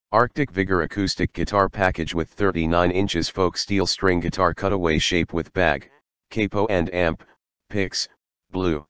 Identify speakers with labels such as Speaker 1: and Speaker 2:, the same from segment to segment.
Speaker 1: Arctic Vigor Acoustic Guitar Package with 39 inches folk steel string guitar cutaway shape with bag, capo and amp, picks, blue.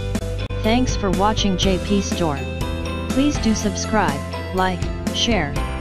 Speaker 2: Thanks for watching JP Store. Please do subscribe, like, share,